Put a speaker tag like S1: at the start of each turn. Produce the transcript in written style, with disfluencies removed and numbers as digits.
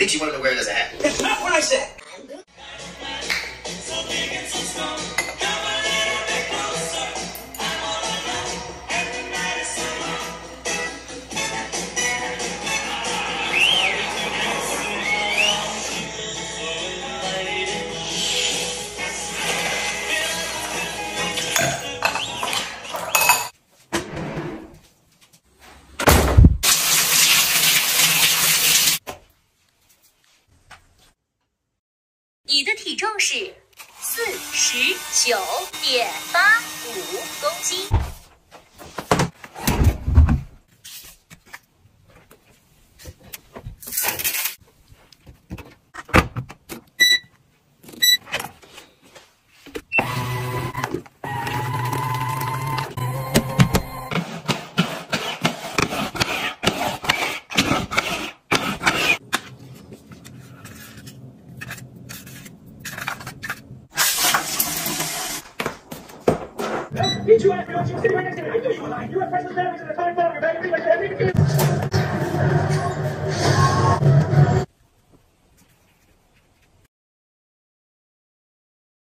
S1: think she wanted to wear it as a hat.
S2: That's not what I said.
S3: 你的体重是49.85公斤。
S4: You two asked me what you were sitting right next to me. I knew you were lying. You were precious memories of the time bomb, baby.